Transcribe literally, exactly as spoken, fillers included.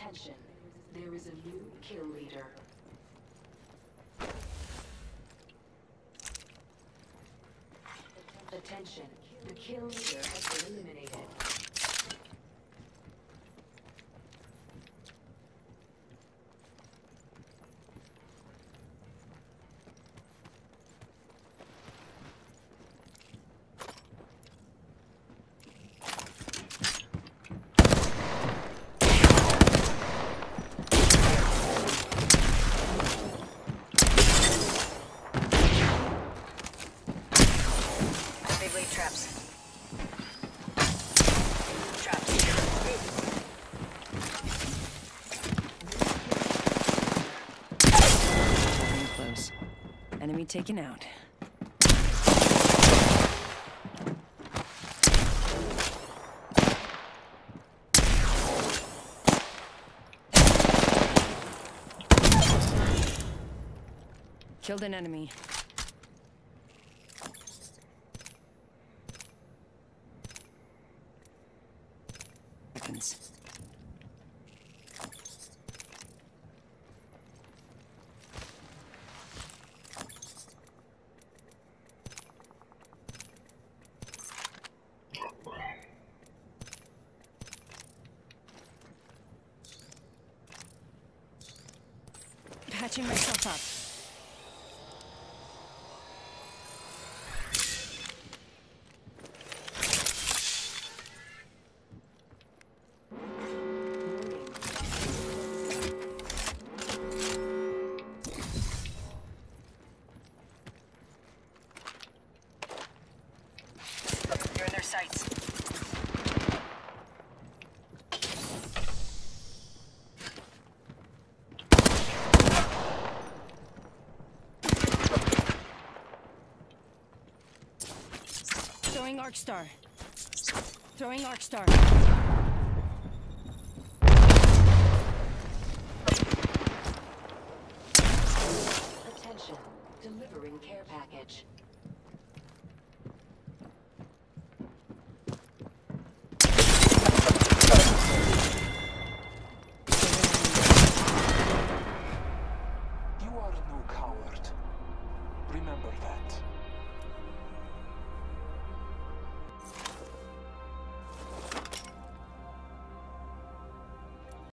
Attention, there is a new kill leader. Attention, the kill leader has been eliminated. Traps. Traps. Getting close. Enemy taken out. Killed an enemy. Seconds. Patching myself up. You're in their sights. Throwing Arc Star. Throwing Arc Star. Attention, delivering care package.